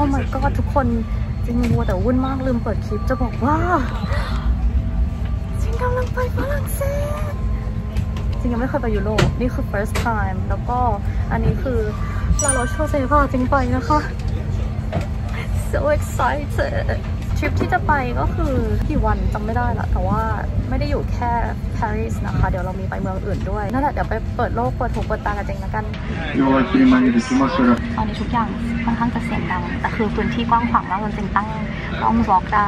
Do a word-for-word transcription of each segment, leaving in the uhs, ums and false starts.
อ้ my god ทุกคนจริงวัวแต่วุ่นมากลืมเปิดคลิปจะบอกว่าจริงกำลังไปฝรั่งเศสจริงยังไม่เคยไปยุโรปนี่คือ first time แล้วก็อันนี้คือลาโรชโชเซฟาจริงไปนะคะ so excited ทริปที่จะไปก็คือกี่วันจำไม่ได้ละแต่ว่าไม่ได้อยู่แค่ปารีสนะคะเดี๋ยวเรามีไปเมืองอื่นด้วยนั่นแหละเดี๋ยวไปเปิดโลกเปิดหูเปิดตากันจริงนะกันตอนนี้ทุกอย่างค่อนข้างจะเสียงดังแต่คือพื้นที่กว้างขวางมากจริงตั้งกล้องวอล์กได้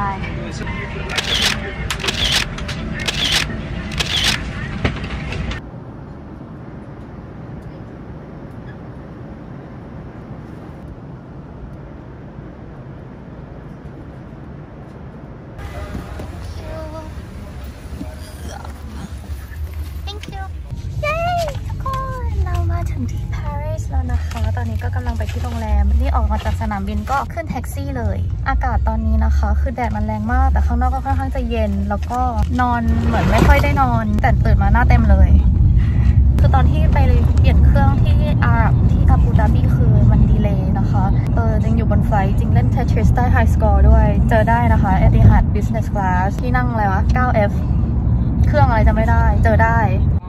ถึงที่ปารีสแล้วนะคะตอนนี้ก็กำลังไปที่โรงแรมนี่ออกมาจากสนามบินก็ขึ้นแท็กซี่เลยอากาศตอนนี้นะคะคือแดดมันแรงมากแต่ข้างนอกก็ค่อนข้างจะเย็นแล้วก็นอนเหมือนไม่ค่อยได้นอนแต่ตื่นมาหน้าเต็มเลยคือตอนที่ไปเปลี่ยนเครื่องที่อาหรับที่อาบูดาบีคือมันดีเลย์นะคะเออจริงอยู่บนไฟล์จริงเล่น Tetris ได้ High Score ด้วยเจอได้นะคะ Etihad Business Class ที่นั่งอะไรวะ ไนน์ เอฟ เครื่องอะไรจะไม่ได้เจอได้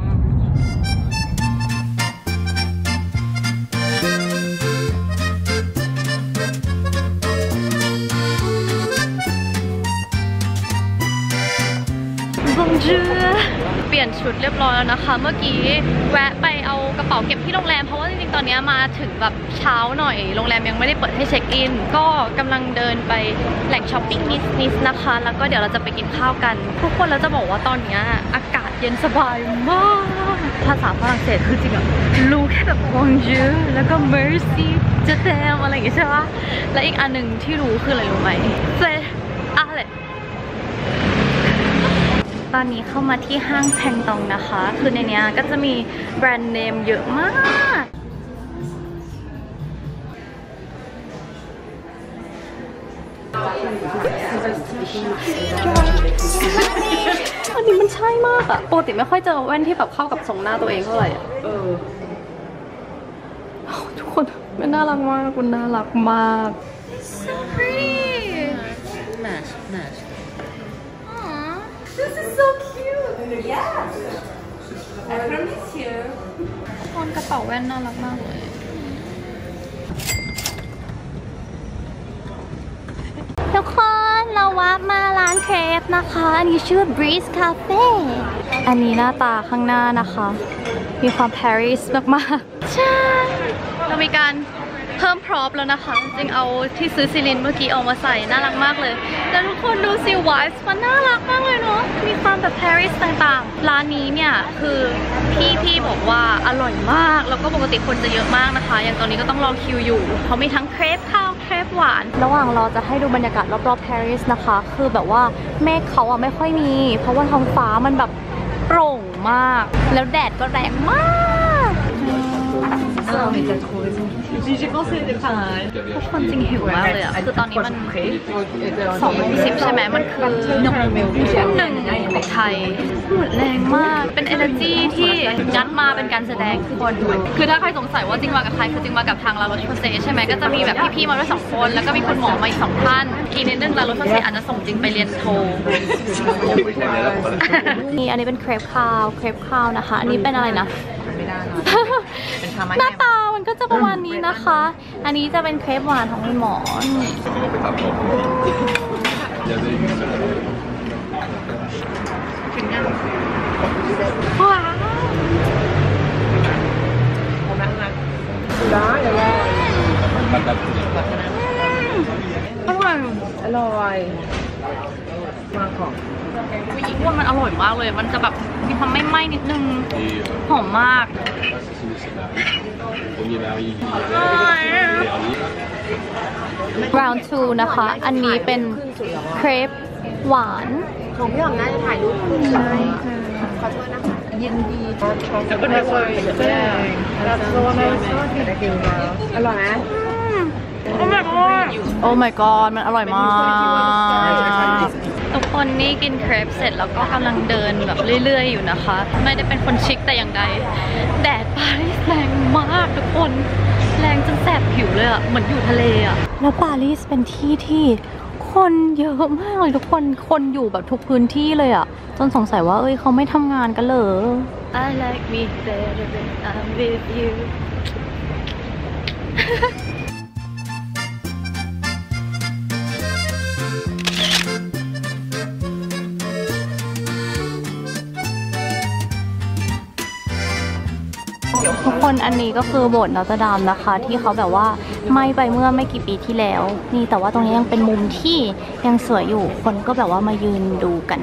เปลี่ยนชุดเรียบร้อยแล้วนะคะเมื่อกี้แวะไปเอากระเป๋าเก็บที่โรงแรมเพราะว่าจริงๆตอนนี้มาถึงแบบเช้าหน่อยโรงแรมยังไม่ได้เปิดให้เช็คอินก็กำลังเดินไปแหล่งช้อปปิ้งนิดๆนะคะแล้วก็เดี๋ยวเราจะไปกินข้าวกันทุกคนเราจะบอกว่าตอนนี้อากาศเย็นสบายมากภาษาฝรั่งเศสคือจริงอะรู้แค่แบบ bonjour แล้วก็ merci je t'aime อะไรอย่างเงี้ยใช่ปะและอีกอันหนึ่งที่รู้คืออะไรรู้ไหม c'estอะไรตอนนี้เข้ามาที่ห้างแพงตองนะคะคือในนี้ก็จะมีแบรนด์เนมเยอะมากอันนี้มันใช่มากอะปกติไม่ค่อยเจอแว่นที่แบบเข้ากับทรงหน้าตัวเองเท่าไหร่เออทุกคนมันน่ารักมากคุณน่ารักมาก so pretty match match This is so cute. Yeah. I promise you. คนกระเป๋าแว่นน่ารักมากเลยทุกคนเราวับมาร้านเครปนะคะอันนี้ชื่อ Breeze Cafe อันนี้หน้าตาข้างหน้านะคะมีความปารีสมากๆใช่เรามีการเพิ่มพร็อพแล้วนะคะจริงเอาที่ซื้อซิลินเมื่อกี้เอามาใส่น่ารักมากเลยแล้วทุกคนดูซิไวส์มันน่ารักมากเลยเนาะมีความแบบปารีสต่างๆร้านนี้เนี่ยคือพี่พี่บอกว่าอร่อยมากแล้วก็ปกติคนจะเยอะมากนะคะอย่างตอนนี้ก็ต้องรอคิวอยู่เขามีทั้งเครปข้าวเครปหวานระหว่างรอจะให้ดูบรรยากาศรอบๆปารีสนะคะคือแบบว่าเมฆเขาอะไม่ค่อยมีเพราะว่าท้องฟ้ามันแบบโปร่งมากแล้วแดดก็แรงมากทุกคนจริงหิวมากเลยอ่ะคือตอนนี้มันสองโมงสิบใช่ไหมมันคือหนึ่งหนึ่งของไทยหมดแรงมากเป็น energy ที่ยัดมาเป็นการแสดงทุกคนคือถ้าใครสงสัยว่าจริงมากับใครคือจริงมากับทางลาโรชโชเซใช่ไหมก็จะมีแบบพี่ๆมาด้วยสองคนแล้วก็มีคุณหมอมาอีกสองท่านอีกนิดนึงลาโรชโชเซอาจจะส่งจริงไปเรียนโทนี่อันนี้เป็นเครปข้าวเครปข้าวนะคะอันนี้เป็นอะไรนะหน้าตามันก็จะประมาณนี้นะคะอันนี้จะเป็นเครปหวานของคุณหมอว้าวได้อร่อยอร่อยมากของวิอีกว่ามันอร่อยมากเลยมันจะแบบมีความไม่ไหม้นิดนึงหอมมากround two นะคะอันนี้เป็นเครปหวานของพี่หอมน่าจะถ่ายรูปคู่ใช่ขอโทษนะคะยินดีแล้วก็ได้เลยแล้วก็ได้อร่อยไหมโอ้ my god โอ้ my god มันอร่อยมากทุกคนนี่กินเครปเสร็จแล้วก็กำลังเดินแบบเรื่อยๆอยู่นะคะไม่ได้เป็นคนชิคแต่อย่างใดแดดปารีสแรงมากทุกคนแรแรงจนแสบผิวเลยอ่ะเหมือนอยู่ทะเลอ่ะแล้วปารีสเป็นที่ที่คนเยอะมากเลยทุกคนคนอยู่แบบทุกพื้นที่เลยอ่ะจนสงสัยว่าเอ้ยเขาไม่ทำงานกันเหรอ I like me better when I'm with you ทุกคนอันนี้ก็คือโบสถ์นอตเตอร์ดามนะคะที่เขาแบบว่าไหม้ไปเมื่อไม่กี่ปีที่แล้วนี่แต่ว่าตรงนี้ยังเป็นมุมที่ยังสวยอยู่คนก็แบบว่ามายืนดูกัน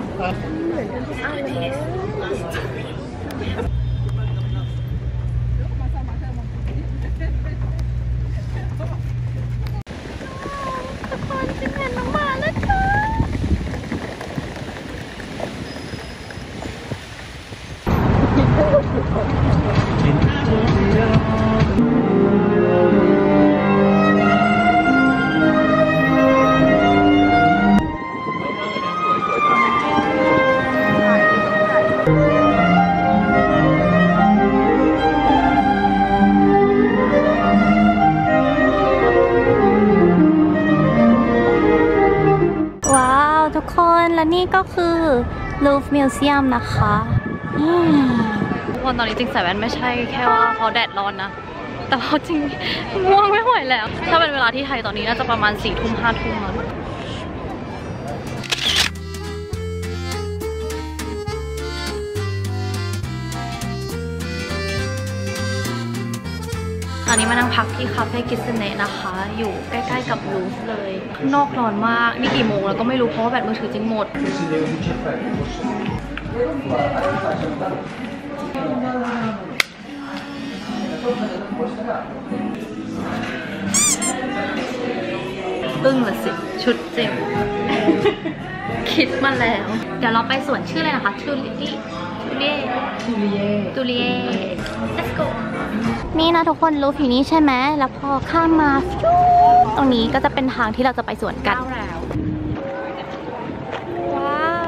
และนี่ก็คือลูฟมิวเซียมนะคะทุกคนตอนนี้จริงใส่แว่นไม่ใช่แค่ว่าเพราะแดดร้อนนะแต่เพราะจริงง่วงไม่ไหวแล้วถ้าเป็นเวลาที่ไทยตอนนี้น่าจะประมาณสี่ทุ่มห้าทุ่มแล้วตอนนี้มานั่งพักที่คาเฟ่กิสเน่นะคะอยู่ใกล้ๆกับลูฟเลยข้างนอกร้อนมากนี่กี่โมงแล้วก็ไม่รู้เพราะว่าแบตมือถือจริงหมดอึ้งละสิชุดเจ็บ คิดมาแล้วเดี๋ยวเราไปสวนชื่ออะไรนะคะทูลิตี้ทูเล่ทูเล่ทูเล่ let's goนี่นะทุกคนรูฟอยู่นี่ใช่ไหมแล้วพอข้ามมาตรงนี้ก็จะเป็นทางที่เราจะไปสวนกันว้าว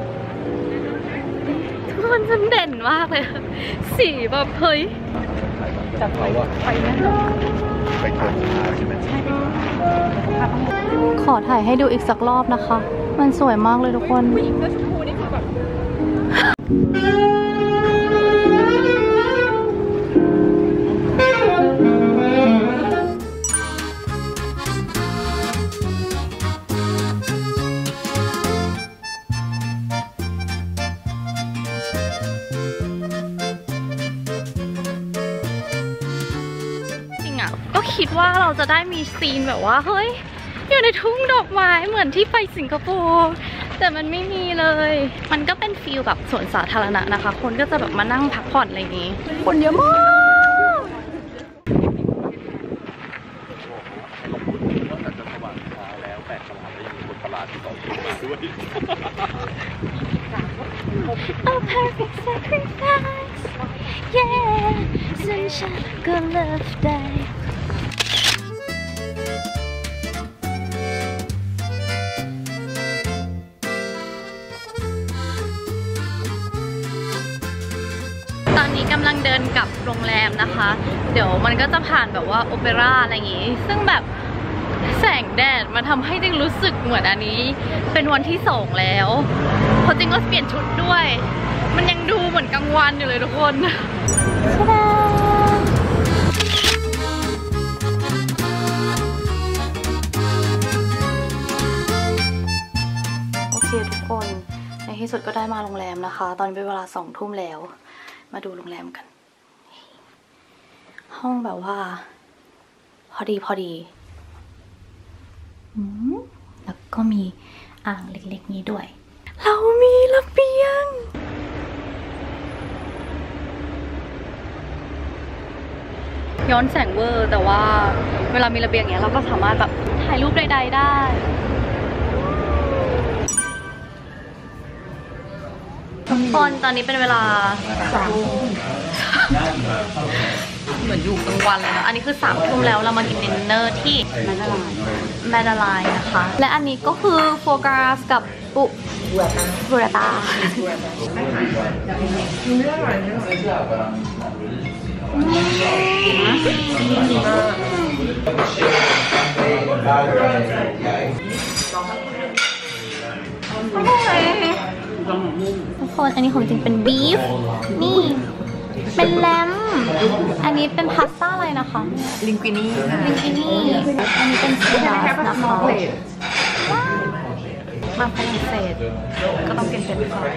ทุกคนมันเด่นมากเลยสีแบบเฮ้ยจับเขาอะไปนะไปถ่ายใช่ไหมขอถ่ายให้ดูอีกสักรอบนะคะมันสวยมากเลยทุกคนผู้หญิงเสื้อชมพูนี่คือแบบก็คิดว่าเราจะได้มีซีนแบบว่าเฮ้ยอยู่ในทุ่งดอกไม้เหมือนที่ไปสิงคโปร์แต่มันไม่มีเลยมันก็เป็นฟีลแบบสวนสาธารณะนะคะคนก็จะแบบมานั่งพักผ่อนอะไรอย่างนี้คนเยอะมากA perfect sacrifice yeah sunshine good love dayตอนนี้กำลังเดินกลับโรงแรมนะคะเดี๋ยวมันก็จะผ่านแบบว่าโอเปร่าอะไรอย่างงี้ซึ่งแบบแสงแดดมันทำให้จริงรู้สึกเหมือนอันนี้เป็นวันที่สองแล้วพอจริงก็เปลี่ยนชุดด้วยมันยังดูเหมือนกลางวันอยู่เลยทุกคนโอเคทุกคนในที่สุดก็ได้มาโรงแรมนะคะตอนนี้เป็นเวลาสองทุ่มแล้วมาดูโรงแรมกันห้องแบบว่าพอดีพอดีแล้วก็มีอ่างเล็กๆนี้ด้วยเรามีระเบียงย้อนแสงเวอร์แต่ว่าเวลามีระเบียงเนี้ยเราก็สามารถแบบถ่ายรูปใดๆได้ทุกคนตอนนี้เป็นเวลาสามทุ่มเหมือนอยู่กลางวันเลยนะอันนี้คือสามทุ่มแล้วเรามากินดินเนอร์ที่แมดาไลน์แมดาไลน์นะคะและอันนี้ก็คือโฟกัสกับปุบูราตาอืทุกคนอันนี้ของจริงเป็นบีฟนี่เป็นแลมอันนี้เป็นพาสต้าอะไรนะคะลิงกินี่ลิงกินี่อันนี้เป็นสปาสนะคะมาฝรั่งเศสก็ต้องกินเป็นซอย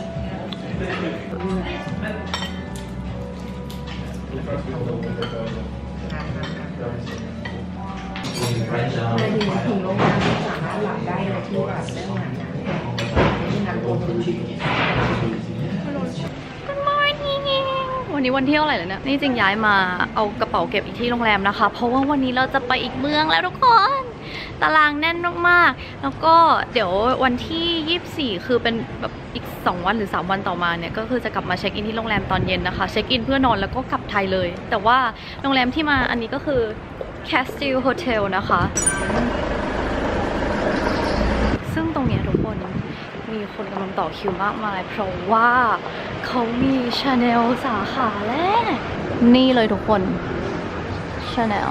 เลยถึงถึงโรงแรมสามารถหลับได้เลยที่แบบเรื่องงานที่งานรวมถึงชีวิต Good morning วันนี้วันเที่ยวอะไรเลยเนี่ยนี่จริงย้ายมาเอากระเป๋าเก็บอีกที่โรงแรมนะคะเพราะว่าวันนี้เราจะไปอีกเมืองแล้วทุกคนตารางแน่นมากๆแล้วก็เดี๋ยววันที่ยี่สิบสี่คือเป็นแบบอีกสองวันหรือสามวันต่อมาเนี่ยก็คือจะกลับมาเช็คอินที่โรงแรมตอนเย็นนะคะเช็คอินเพื่อนอนแล้วก็กลับไทยเลยแต่ว่าโรงแรมที่มาอันนี้ก็คือ Castile Hotel นะคะซึ่งตรงเนี้ยทุกคนมีคนกำลังต่อคิวมากมายเพราะว่าเขามี Chanel สาขาแรกนี่เลยทุกคน Chanel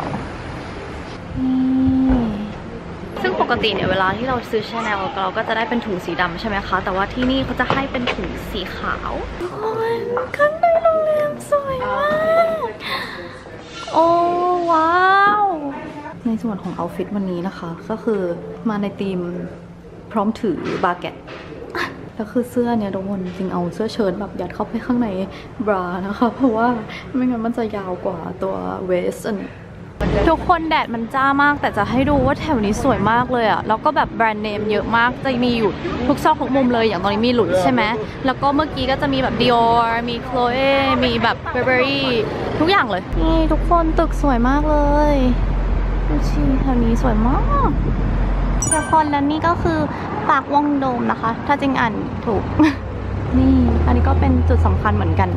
นี่ซึ่งปกติเนี่ยเวลาที่เราซื้อ Chanel เราก็จะได้เป็นถุงสีดำใช่ไหมคะแต่ว่าที่นี่เขาจะให้เป็นถุงสีขาวทุกคนข้างในโรงแรมสวยมากโอ้ว้าวในส่วนของเอาท์ฟิตวันนี้นะคะก็คือมาในธีมพร้อมถือบาเก็ตแล้วคือเสื้อเนี่ยทุกคนจริงเอาเสื้อเชิ้ตแบบยัดเข้าไปข้างในบรานะคะเพราะว่าไม่งั้นมันจะยาวกว่าตัวเวสอันนี้ทุกคนแดดมันจ้ามากแต่จะให้ดูว่าแถวนี้สวยมากเลยอะแล้วก็แบบแบรนด์เนมเยอะมากจะมีอยู่ทุกซอกทุกมุมเลยอย่างตอนนี้มีหลุยใช่ไหมแล้วก็เมื่อกี้ก็จะมีแบบ Dior มี Chloe มีแบบ Burberry ทุกอย่างเลยนี่ทุกคนตึกสวยมากเลยดูสิแถวนี้สวยมากทุกคนและนี่ก็คือปากวงโดมนะคะถ้าจริงอ่านถูก นี่อันนี้ก็เป็นจุดสำคัญเหมือนกัน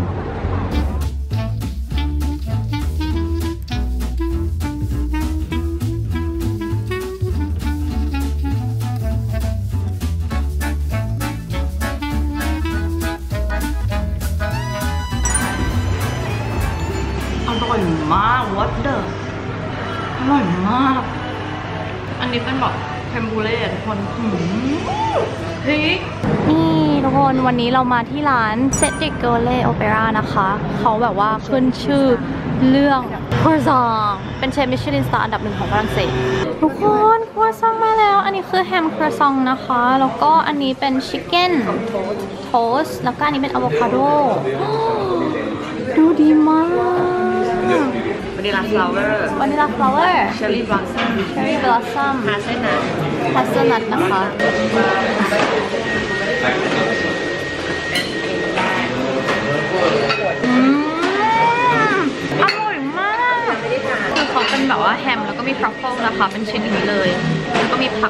อร่อยมาก what the อร่อยมากอันนี้เป็นแบบเทมปุเล่ทุกคนหืมพริกนี่ทุกคนวันนี้เรามาที่ร้านเซตติกเกอร์เล่โอเปร่านะคะเขาแบบว่าขึ้นชื่อเรื่องครัวซองเป็นเชฟมิชลินสตาร์อันดับหนึ่งของฝรั่งเศสทุกคนครัวซองมาแล้วอันนี้คือแฮมครัวซองนะคะแล้วก็อันนี้เป็นชิคเก้นโทสต์แล้วก็อันนี้เป็นอะโวคาโดดูดีมากวานิลลาฟลาวเวอร์วานิลลาฟลาวเวอร์เชอร์รี่บลอสซัมเชอร์รี่บลอสซัมฮาเซลนัทฮาเซลนัทนะคะอืมอร่อยมากคือเขาเป็นแบบว่าแฮมแล้วก็มีทรัฟเฟิลนะคะเป็นชิ้นอย่างนี้เลยแล้วก็มีผัก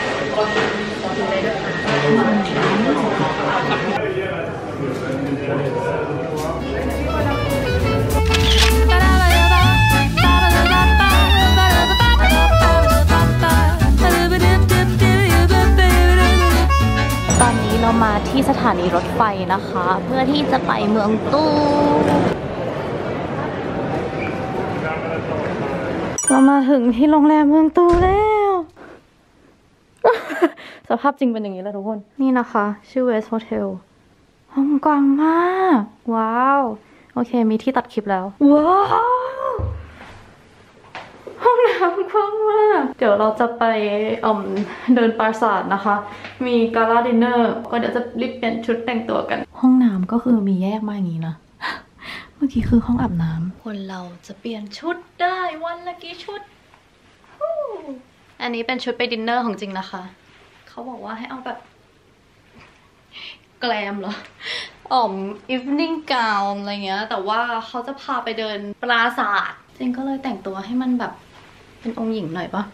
ตอนนี้เรามาที่สถานีรถไฟนะคะเพื่อที่จะไปเมืองตู้เรามาถึงที่โรงแรมเมืองตู้แล้ว สภาพจริงเป็นอย่างนี้แล้วทุกคนนี่นะคะชื่อ West Hotel ห้องกว้างมากว้าวโอเคมีที่ตัดคลิปแล้วว้าวห้องน้ำกว้างมากเดี๋ยวเราจะไปเดินปราสาทนะคะมีกาลาดินเนอร์ก็เดี๋ยวจะรีบเปลี่ยนชุดแต่งตัวกันห้องน้ำก็คือมีแยกมาอย่างนี้นะ เมื่อกี้คือห้องอาบน้ำคนเราจะเปลี่ยนชุดได้วันละกี่ชุดอันนี้เป็นชุดไปดินเนอร์ของจริงนะคะเขาบอกว่าให้เอาแบบแกลมเหรออ๋อม evening gown อะไรเงี้ยแต่ว่าเขาจะพาไปเดินปราสาทจริงก็เลยแต่งตัวให้มันแบบเป็นองค์หญิงหน่อยปะ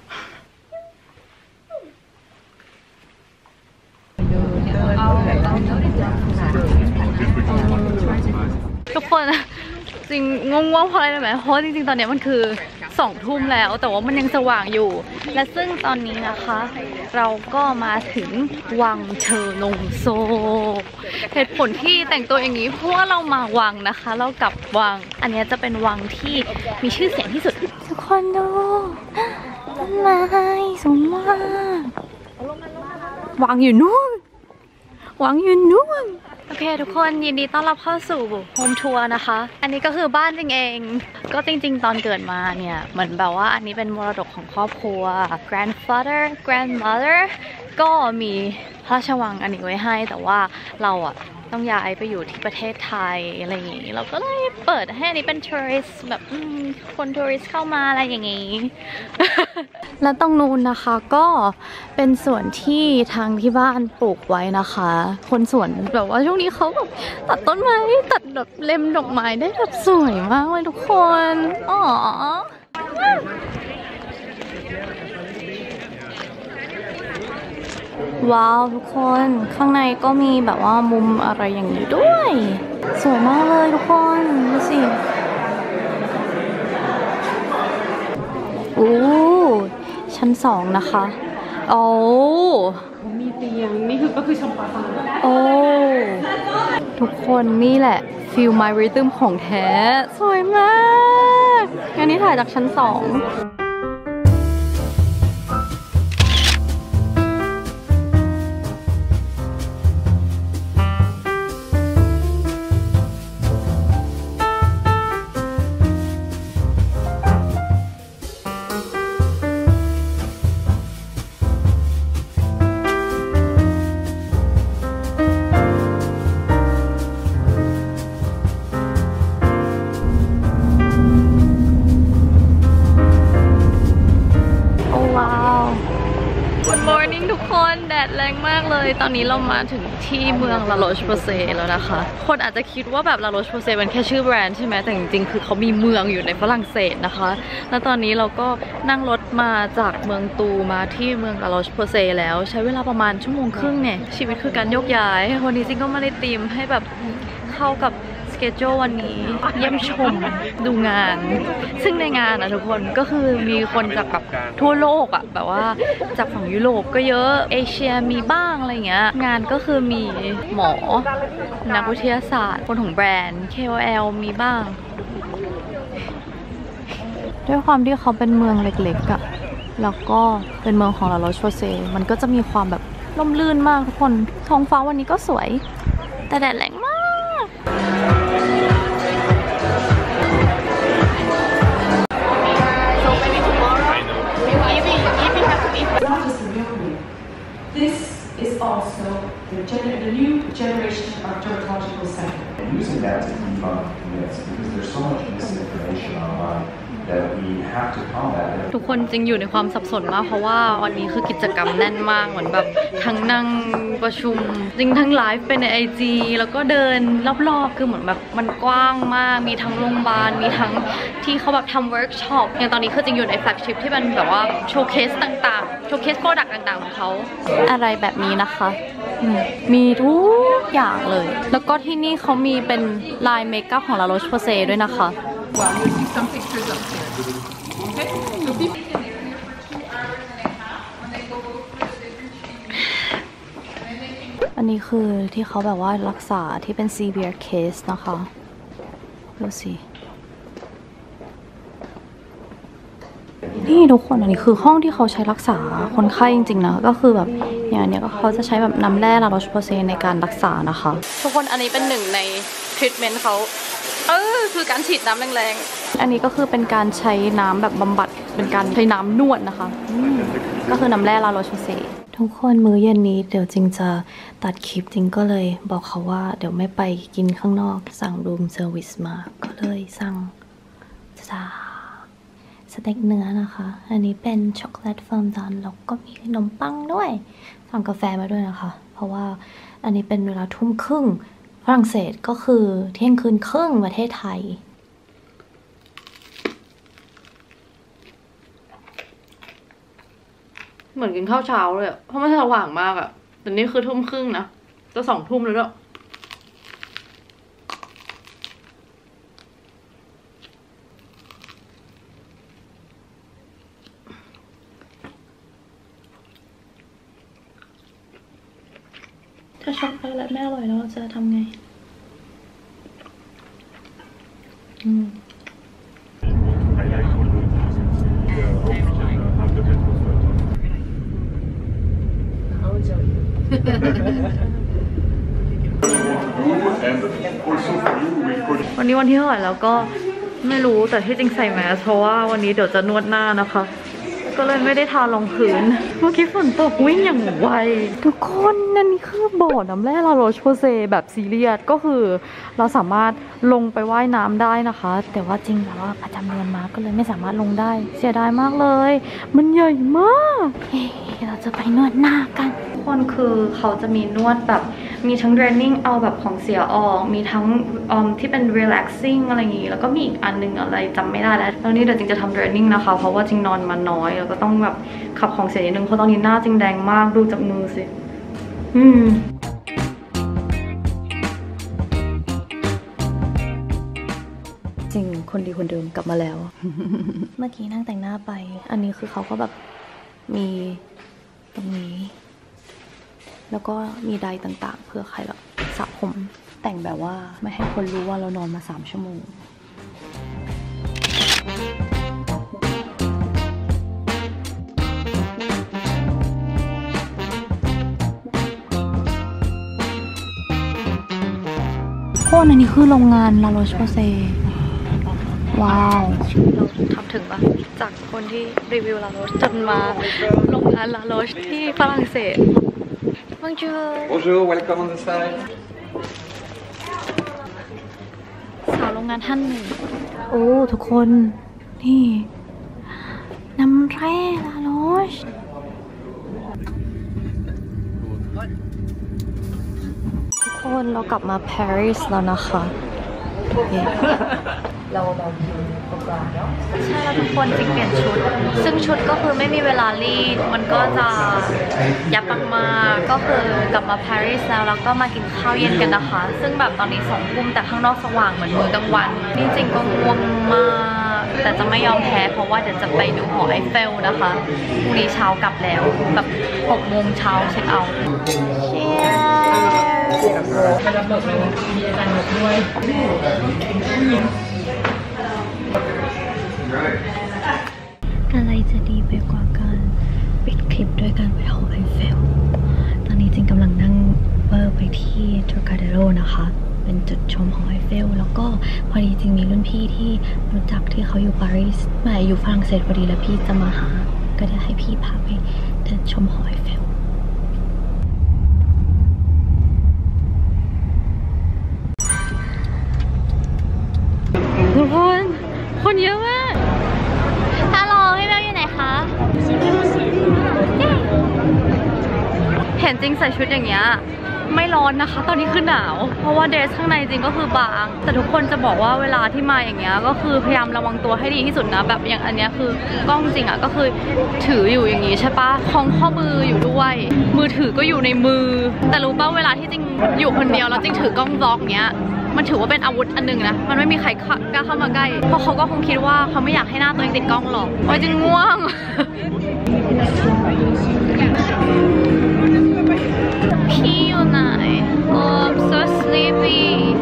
ทุกคนจริงๆง่วงๆเพราะอะไรรู้ไหมเพราะจริงๆตอนนี้มันคือสองทุ่มแล้วแต่ว่ามันยังสว่างอยู่และซึ่งตอนนี้นะคะเราก็มาถึงวังเชอร์นงโซเหตุผลที่แต่งตัวอย่างนี้เพราะว่าเรามาวังนะคะเรากลับวังอันนี้จะเป็นวังที่มีชื่อเสียงที่สุดทุกคนดูต้นไม้สวยมากวังอยู่นู่นวังอยู่นู่นโอเคทุกคนยินดีต้อนรับเข้าสู่โฮมทัวร์นะคะอันนี้ก็คือบ้านจริงเองก็จริงๆตอนเกิดมาเนี่ยเหมือนแบบว่าอันนี้เป็นมรดกของครอบครัว grandfather grandmother ก็มีพระราชวังอันนี้ไว้ให้แต่ว่าเราอะต้องย้ายไปอยู่ที่ประเทศไทยอะไรอย่างงี้เราก็เลยเปิดให้อันนี้เป็นทัวริสต์แบบคนทัวริสต์เข้ามาอะไรอย่างงี้ แล้วตรงนู้นนะคะก็เป็นสวนที่ทางที่บ้านปลูกไว้นะคะ คนสวนแบบว่าช่วงนี้เขาแบบตัดต้นไม้ตัดแบบเล็มดอกไม้ได้แบบสวยมากเลยทุกคนอ๋อว้าวทุกคนข้างในก็มีแบบว่ามุมอะไรอย่างนี้ด้วยสวยมากเลยทุกคนดูสิโอ้ชั้นสองนะคะโอ้มีเตียงนี่คือก็คือชมปาตาโอ้ทุกคนนี่แหละฟิลไมริทึมของแท้สวยมากงานนี้ถ่ายจากชั้นสองทุกคนแดดแรงมากเลยตอนนี้เรามาถึงที่เมืองลาโรชโพเซแล้วนะคะคนอาจจะคิดว่าแบบลาโรชโพเซมันแค่ชื่อแบรนด์ใช่ไหมแต่จริงๆคือเขามีเมืองอยู่ในฝรั่งเศสนะคะแล้วตอนนี้เราก็นั่งรถมาจากเมืองตูมาที่เมืองลาโรชโพเซแล้วใช้เวลาประมาณชั่วโมงครึ่งเนี่ยชีวิตคือการโยกย้ายวันนี้จริงก็ไม่ได้เตรียมให้แบบเข้ากับสเกจโจวันนี้เยี่ยมชมดูงานซึ่งในงานนะทุกคนก็คือมีคนจากแบบทั่วโลกอะแบบว่าจากฝั่งยุโรปก็เยอะเอเชียมีบ้างอะไรเงี้ยงานก็คือมีหมอนักวิทยาศาสตร์คนของแบรนด์ เค โอ แอล มีบ้างด้วยความที่เขาเป็นเมืองเล็กๆอะแล้วก็เป็นเมืองของลาโรชโพเซมันก็จะมีความแบบร่มรื่นมากทุกคนท้องฟ้าวันนี้ก็สวยแต่แดดแรงมาก This is also the, gener the new generation of dermatological center. And using that to debunk myths because there's so much misinformation online that we have to combat it. ทุกคนจริงอยู่ในความสับสนมากเพราะว่าวันนี้คือกิจกรรมแน่นมากเหมือนแบบทั้งนั่งประชุมจริงทั้งไลฟ์ไปใน ไอ จี แล้วก็เดินรอบๆคือเหมือนแบบมันกว้างมากมีทั้งโรงพยาบาลมีทั้งที่เขาแบบทำเวิร์กช็อปอย่างตอนนี้คือจริงอยู่ในแฟลกชิพที่มันแบบว่าโชว์เคสต่างๆโชว์เคสโปรดักต์ต่างๆของเขาอะไรแบบนี้นะคะมีทุกอย่างเลยแล้วก็ที่นี่เขามีเป็นลายเมคอัพของลาโรชโพเซด้วยนะคะ Well, you'll see some pictures upstairs. Okay? So people อันนี้คือที่เขาแบบว่ารักษาที่เป็น severe case นะคะดูสินี่ทุกคนอันนี้คือห้องที่เขาใช้รักษาคนไข้จริงๆนะก็คือแบบอย่างเนี้ยก็เขาจะใช้แบบน้ำแร่ลาโรชโพเซในการรักษานะคะทุกคนอันนี้เป็นหนึ่งในทรีทเมนต์เขาเออคือการฉีดน้ำแรงๆอันนี้ก็คือเป็นการใช้น้ำแบบบำบัดเป็นการใช้น้ำนวดนะคะก็คือน้ำแร่ลาโรชโพเซทุกคนมื้อเย็นนี้เดี๋ยวจริงจะตัดคลิปจริงก็เลยบอกเขาว่าเดี๋ยวไม่ไปกินข้างนอกสั่งรูมเซอร์วิสมาก็เลยสั่งจ้าสเต็กเนื้อนะคะอันนี้เป็นช็อกโกแลตเฟิร์มดันแล้วก็มีขนมปังด้วยสั่งกาแฟมาด้วยนะคะเพราะว่าอันนี้เป็นเวลาทุ่มครึ่งฝรั่งเศสก็คือเที่ยงคืนครึ่งประเทศไทยเหมือนกินข้าวเช้าเลยเพราะมันสว่างมากอะแต่นี่คือทุ่มครึ่งนะจะสองทุ่มแล้วด้วยาช็อกโกแลตไม่อร่อยแล้วเราจะทำไงอืมวันนี้วันที่เท่าไหร่แล้วก็ไม่รู้แต่ที่จริงใส่แมสเพราะว่าวันนี้เดี๋ยวจะนวดหน้านะคะก็เลยไม่ได้ทารองพื้นเมื่อกี้ฝนตกวิ่งอย่างไวทุกคนนั่นนี่คือบ่อน้ำแร่ลาโรชโพเซแบบซีเรียสก็คือเราสามารถลงไปว่ายน้ำได้นะคะแต่ว่าจริงแล้วว่าประจำเดือนมาก็เลยไม่สามารถลงได้เสียดายมากเลยมันใหญ่มากเฮ้เราจะไปนวดหน้ากันทุกคนคือเขาจะมีนวดแบบมีทั้ง draining เอาแบบของเสียออกมีทั้งที่เป็น relaxing อะไรอย่างงี้แล้วก็มีอีกอันนึงอะไรจำไม่ได้แล้วแล้วนี่เดี๋ยวจริงจะทำ draining นะคะเพราะว่าจริงนอนมาน้อยแล้วก็ต้องแบบขับของเสียนิดนึงเพราะตอนนี้หน้าจริงแดงมากดูจากมือสิอืมจริงคนดีคนเดิมกลับมาแล้ว เมื่อกี้นั่งแต่งหน้าไปอันนี้คือเขาก็แบบมีตรงนี้แล้วก็มีไดร์ต่างๆเพื่อใครแบบสระผมแต่งแบบว่าไม่ให้คนรู้ว่าเรานอนมาสามชั่วโมงโอ้อันนี้คือโรงงานลาโรชโพเซว้าวเราทำถึงปะจากคนที่รีวิวลาโรชจนมาโรงงานลาโรชที่ฝรั่งเศสBonjour. Bonjour, welcome on the side. สาวโรงงานท่านหนึ่งโอ้ทุกคนนี่น้ำแร่ลาโรชทุกคนเรากลับมาปารีสแล้วนะคะเราเราคิวกว่าเนาะใช่แล้วทุกคนจริงเปลี่ยนชุดซึ่งชุดก็คือไม่มีเวลารีดมันก็จะยับมากๆก็คือกลับมาปารีสแล้วแล้วก็มากินข้าวเย็นกันนะคะซึ่งแบบตอนนี้สองทุ่มแต่ข้างนอกสว่างเหมือนมื้อกลางวันนี่จริงก็ง่วงมากแต่จะไม่ยอมแพ้เพราะว่าเดี๋ยวจะไปดูหอไอเฟลนะคะพรุ่งนี้เช้ากลับแล้วแบบหกโมงเช้าเช็คเอาท์เชียร์อะไรจะดีไปกว่าการปิดคลิปด้วยการไปหอไอเฟลตอนนี้จริงกำลังนั่งเบอร์ไปที่ทรูคาเดโรนะคะเป็นจุดชมหอไอเฟลแล้วก็พอดีจริงมีรุ่นพี่ที่รู้จักที่เขาอยู่ปารีสไม่อยู่ฝรั่งเศสพอดีแล้วพี่จะมาหาก็จะให้พี่พาไปเดินชมหอไอเฟลทุกคนคนเยอะมากฮัลโหลพี่เบลอยู่ไหนคะเห็นจริงใส่ชุดอย่างเงี้ยไม่ร้อนนะคะตอนนี้คือหนาวเพราะว่าเดรสข้างในจริงก็คือบางแต่ทุกคนจะบอกว่าเวลาที่มาอย่างเงี้ยก็คือพยายามระวังตัวให้ดีที่สุดนะแบบอย่างอันเนี้ยคือกล้องจริงอ่ะก็คือถืออยู่อย่างงี้ใช่ปะคล้องข้อมืออยู่ด้วยมือถือก็อยู่ในมือแต่รู้ป่ะเวลาที่จริงอยู่คนเดียวแล้วจริงถือกล้องบล็อกเงี้ยมันถือว่าเป็นอาวุธอันหนึ่งนะมันไม่มีใครกล้าเข้ามาใกล้เพราะเขาก็คงคิดว่าเขาไม่อยากให้หน้าตัวเองติดกล้องหรอกโอ้ยจริงง่วงพี่อยู่ไหน Oh I'm so sleepy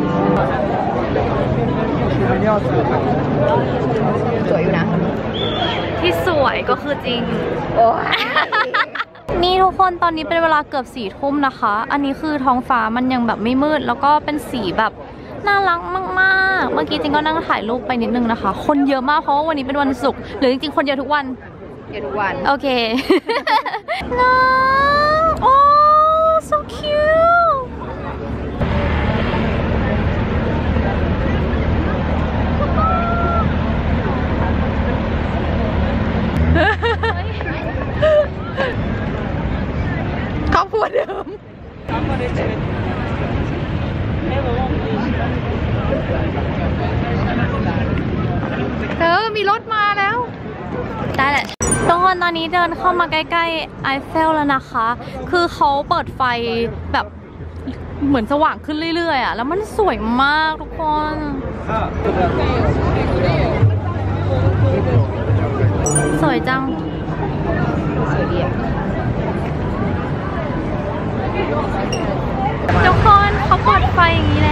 สวยอยู่นะที่สวยก็คือจริงโอ้นี่ทุกคนตอนนี้เป็นเวลาเกือบสี่ทุ่มนะคะอันนี้คือท้องฟ้ามันยังแบบไม่มืดแล้วก็เป็นสีแบบน่ารักมากๆเมื่อกี้จริงก็นั่งถ่ายรูปไปนิดนึงนะคะคนเยอะมากเพราะว่าวันนี้เป็นวันศุกร์หรือจริงๆคนเยอะทุกวันเยอะทุกวันโอเค น้องโอ้ so cute ครอบครัวเดิมเธอมีรถมาแล้วได้แหละทุกคนตอนนี้เดินเข้ามาใกล้ๆไอเฟลแล้วนะคะคือเขาเปิดไฟแบบเหมือนสว่างขึ้นเรื่อยๆอ่ะแล้วมันสวยมากทุกคนสวยจังสวยดีอย่างนี้แหละ